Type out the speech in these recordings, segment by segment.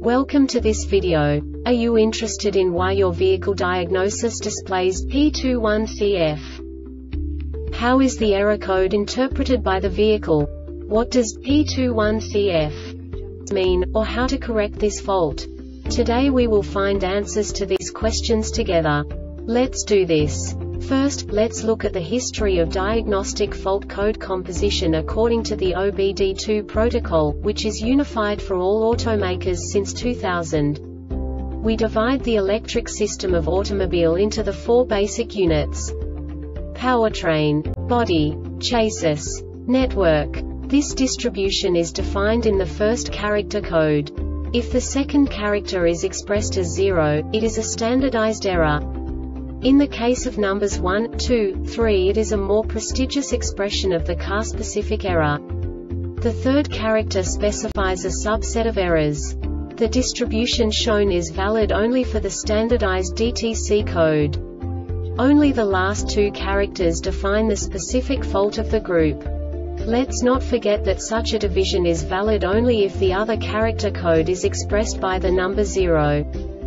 Welcome to this video. Are you interested in why your vehicle diagnosis displays P21CF? How is the error code interpreted by the vehicle? What does P21CF mean, or how to correct this fault? Today we will find answers to these questions together. Let's do this. First, let's look at the history of diagnostic fault code composition according to the OBD2 protocol, which is unified for all automakers since 2000. We divide the electric system of automobile into the four basic units: powertrain, body, chassis, network. This distribution is defined in the first character code. If the second character is expressed as 0, it is a standardized error. In the case of numbers 1, 2, 3, it is a more prestigious expression of the car-specific error. The third character specifies a subset of errors. The distribution shown is valid only for the standardized DTC code. Only the last two characters define the specific fault of the group. Let's not forget that such a division is valid only if the other character code is expressed by the number 0.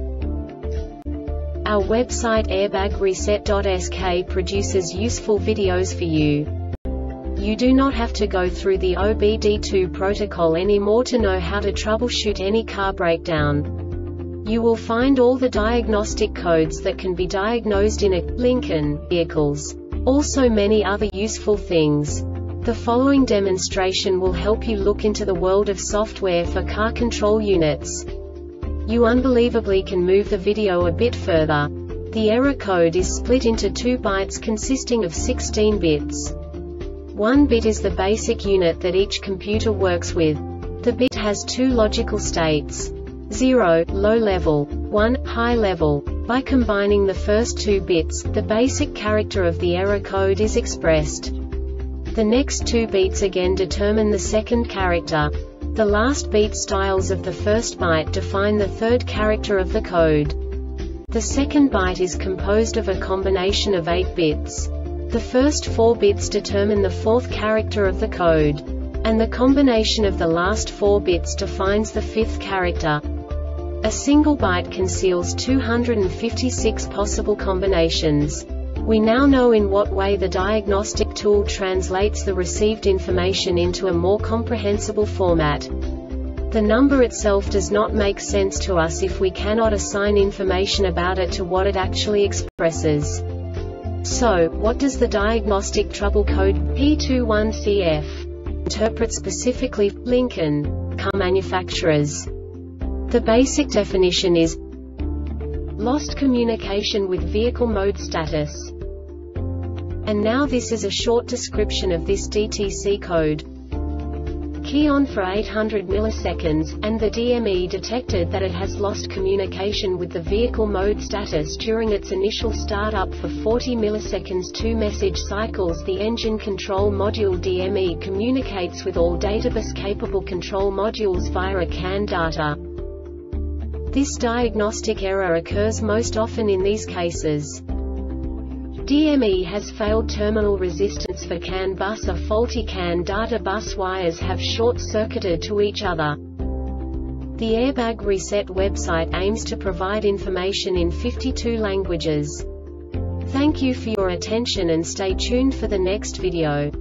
Our website airbagreset.sk produces useful videos for you. You do not have to go through the OBD2 protocol anymore to know how to troubleshoot any car breakdown. You will find all the diagnostic codes that can be diagnosed in a Lincoln vehicles. Also many other useful things. The following demonstration will help you look into the world of software for car control units. You unbelievably can move the video a bit further. The error code is split into 2 bytes consisting of 16 bits. 1 bit is the basic unit that each computer works with. The bit has 2 logical states: 0, low level, 1, high level. By combining the first 2 bits, the basic character of the error code is expressed. The next 2 beats again determine the second character. The last beat styles of the first byte define the third character of the code. The second byte is composed of a combination of 8 bits. The first 4 bits determine the fourth character of the code. And the combination of the last 4 bits defines the fifth character. A single byte conceals 256 possible combinations. We now know in what way the diagnostic tool translates the received information into a more comprehensible format. The number itself does not make sense to us if we cannot assign information about it to what it actually expresses. So, what does the diagnostic trouble code P21CF interpret specifically for Lincoln car manufacturers? The basic definition is lost communication with vehicle mode status. And now this is a short description of this DTC code. Key on for 800 milliseconds, and the DME detected that it has lost communication with the vehicle mode status during its initial startup for 40 milliseconds. 2 message cycles. The engine control module DME communicates with all databus-capable control modules via a CAN data. This diagnostic error occurs most often in these cases: DME has failed terminal resistance for CAN bus, or faulty CAN data bus wires have short-circuited to each other. The Airbag Reset website aims to provide information in 52 languages. Thank you for your attention and stay tuned for the next video.